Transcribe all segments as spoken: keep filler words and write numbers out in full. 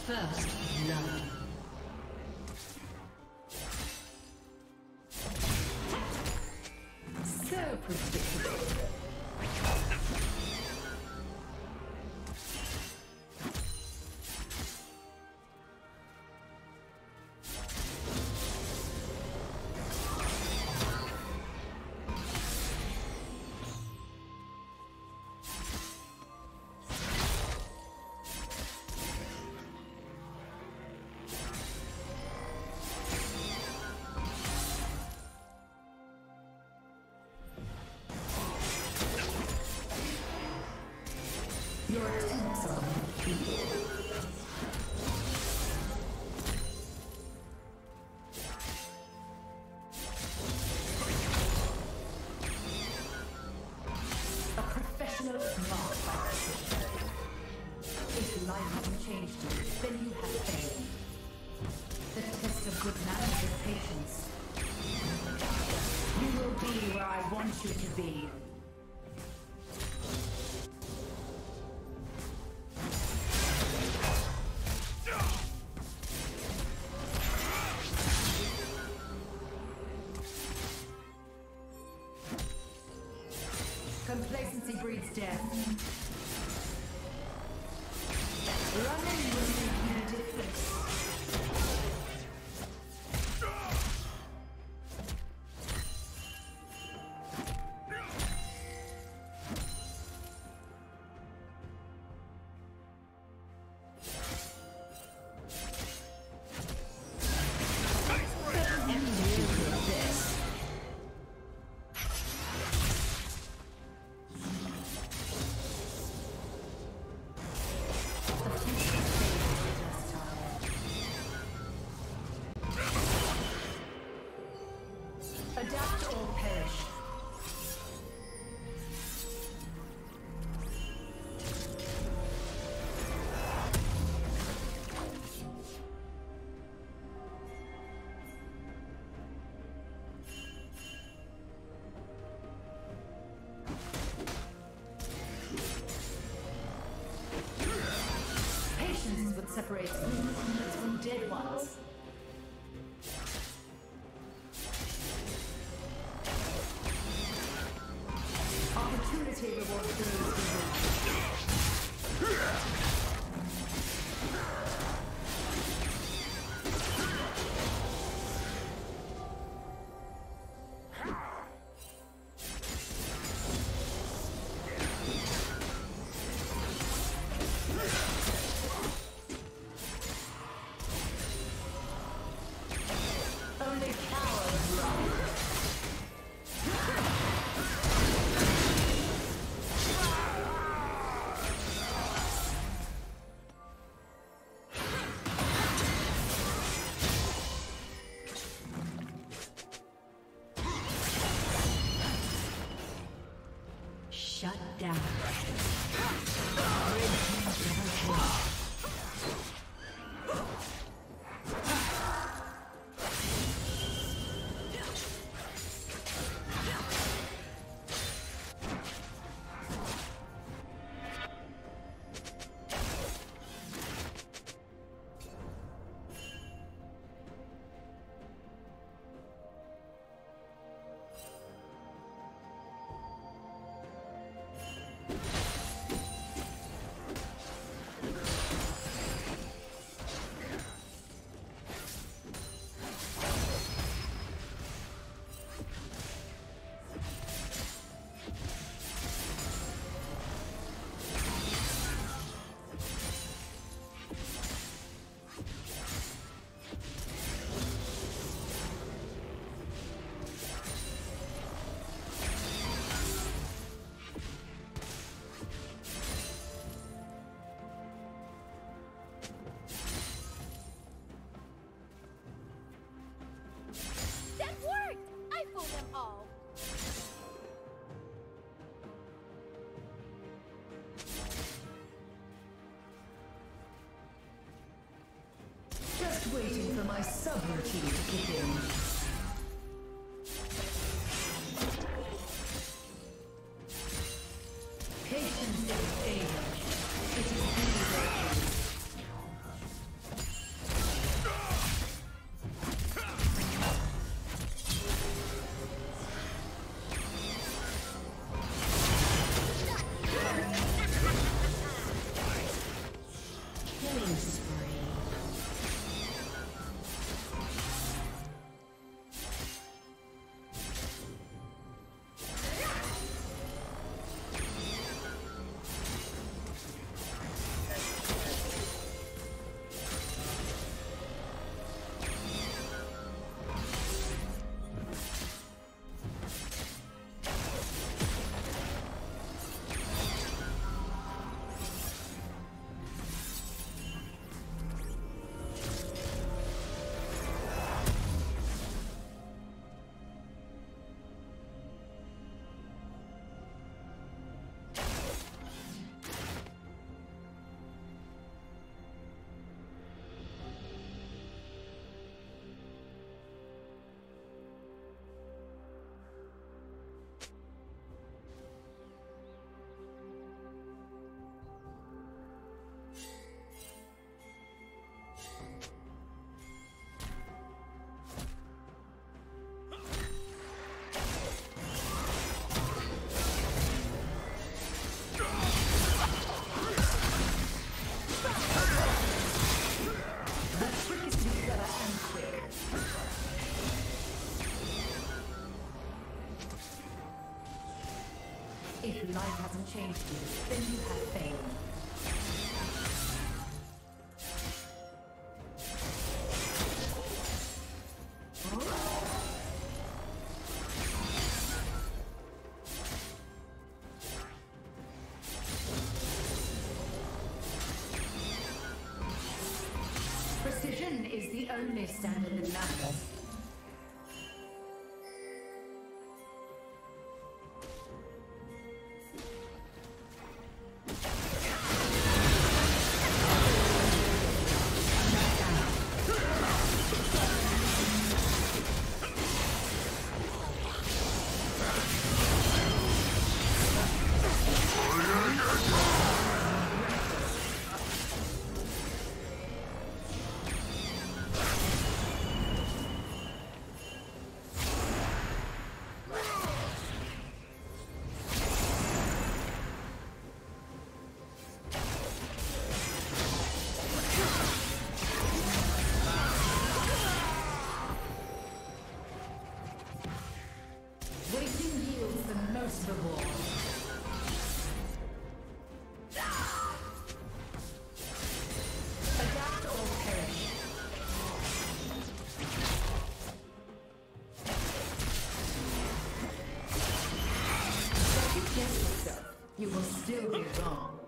First blood. So predictable. Your attempts are futile. A professional marked by precision. If life hasn't changed you, then you have failed. The test of good manners is patience. You will be where I want you to be. Complacency breeds death. Running will make you a difference. Adapt or perish. Patience is what separates living humans from dead ones. Opportunity rewards those who only cowards run. Shut down. Waiting for my subroutine to kick in. Patience is age. It is changed you, then you have failed. Precision is the only standard that matters. You will still be wrong.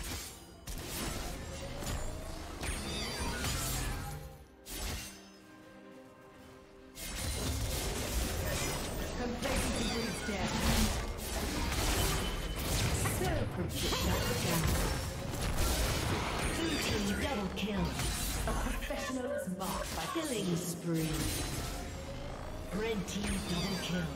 Complacency breeds death. So Blue team double kill. A professional is marked by killing spree. Red team double kill.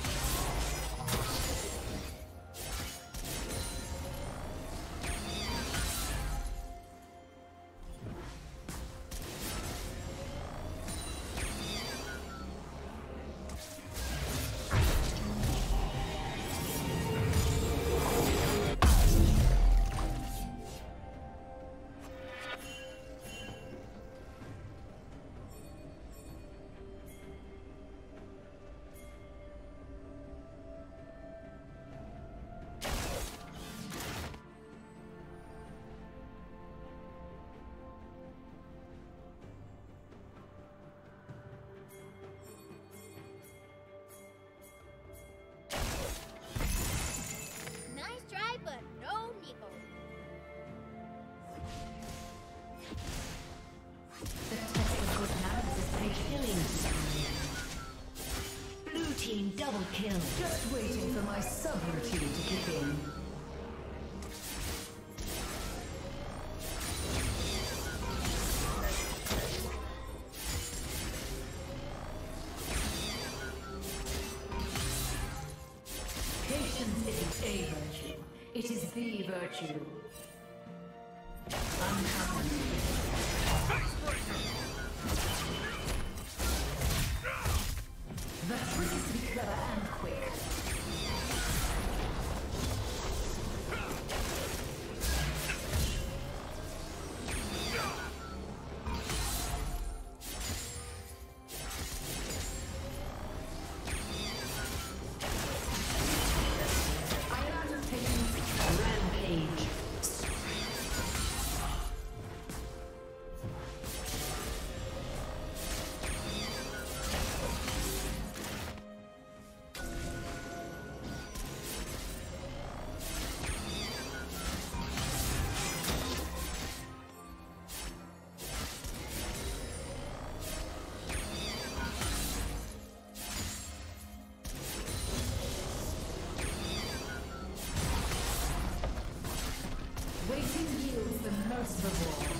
Double kill. Just waiting for my subroutine to kick in. Patience isn't a virtue. It is the virtue. Uncommon. The trick is to be clever and quick. Waiting yields the most reward.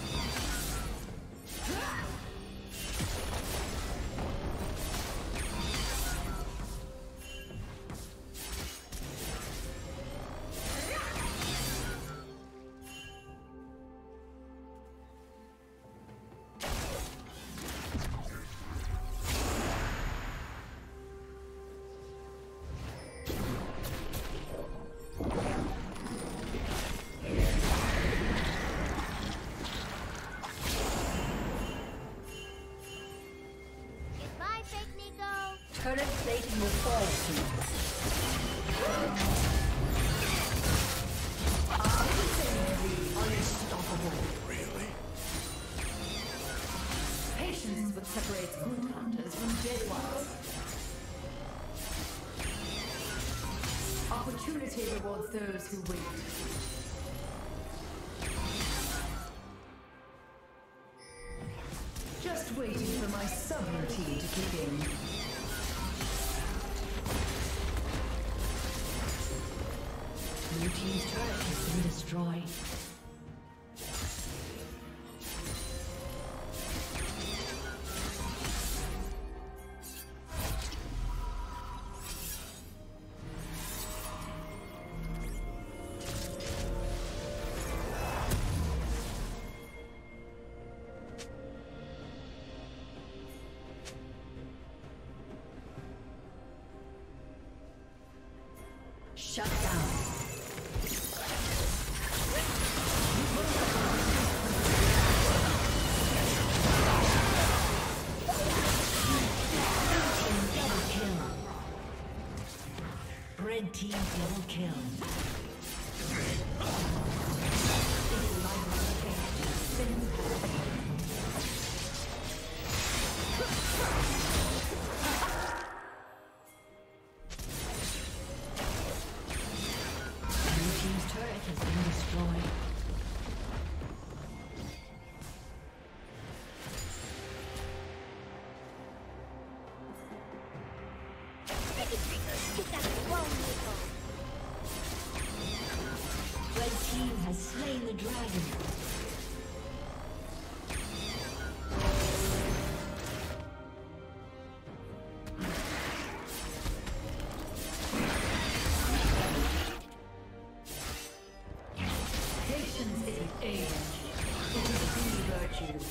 Turret plating will fall soon. separates good hunters from dead ones. Opportunity rewards those who wait. Just waiting for my subroutine to kick in. Blue team's turret has been destroyed. Shut down. Red team double kill. Slain the dragon. Patience is an age. It is the virtue.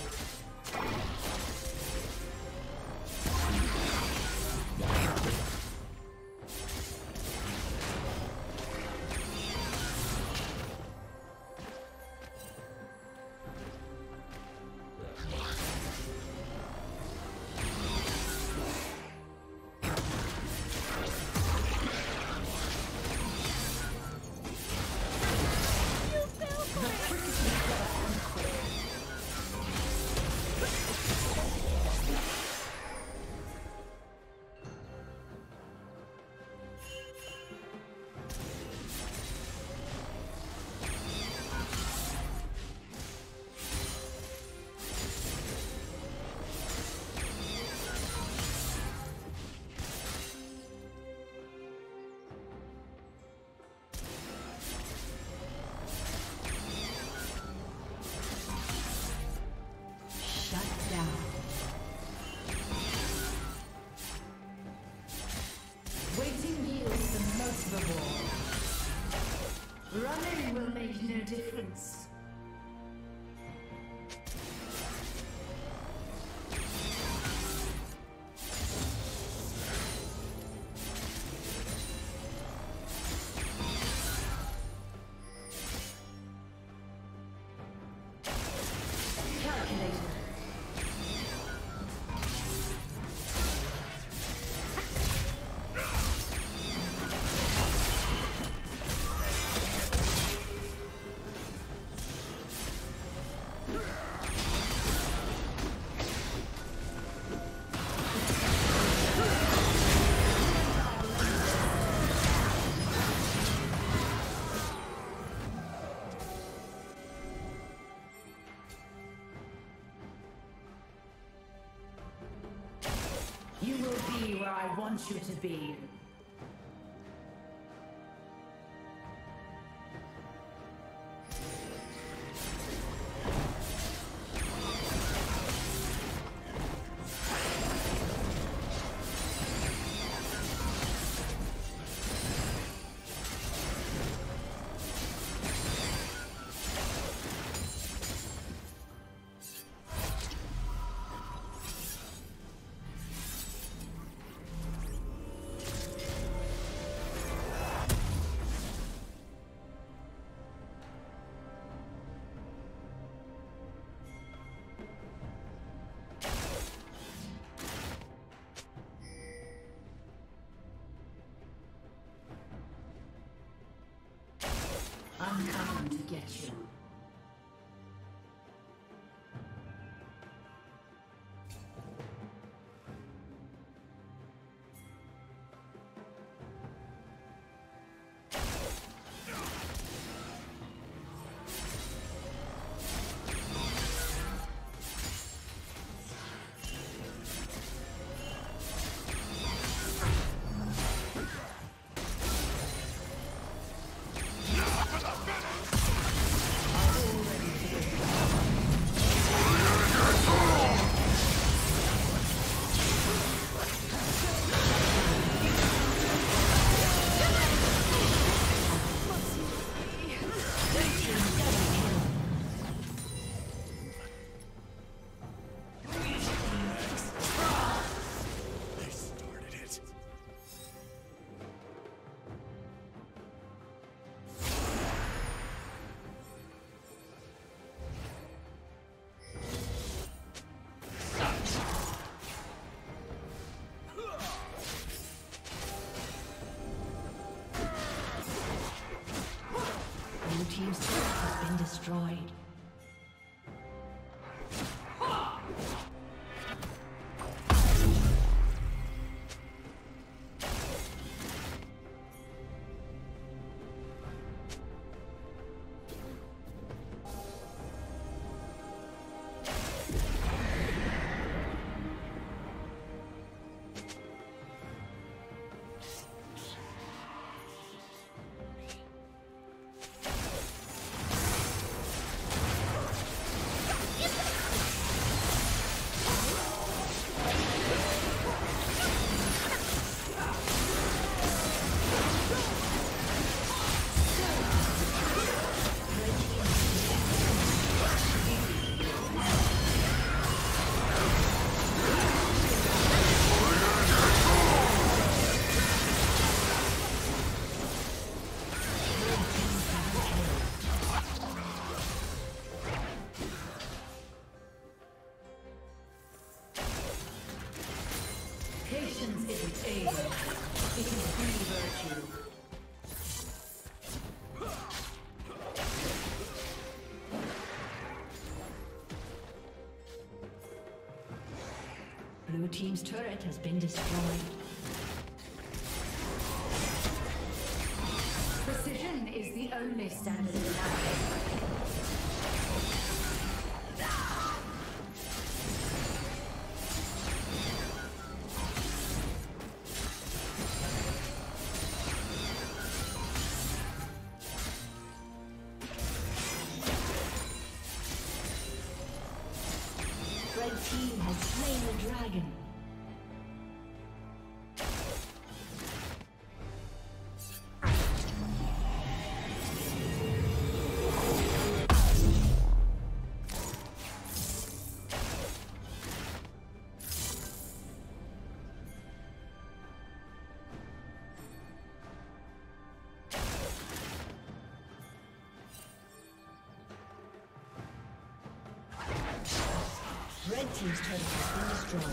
Running will make no difference. Calculated. You will be where I want you to be. I'm coming to get you. has been destroyed. Blue team's turret has been destroyed. Precision is the only standard in life. Red team has slain the dragon. Red team's turret has been destroyed.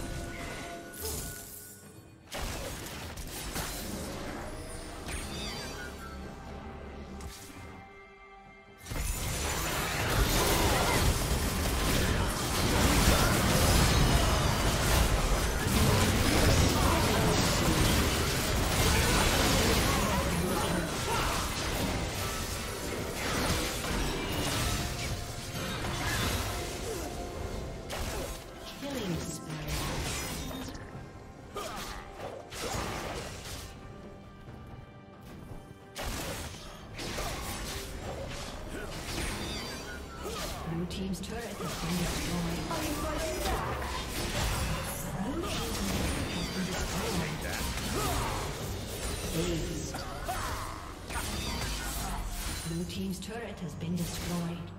Blue team's turret has been destroyed. Are you fighting back? Blue team's turret has been destroyed. Aced. Blue team's turret has been destroyed.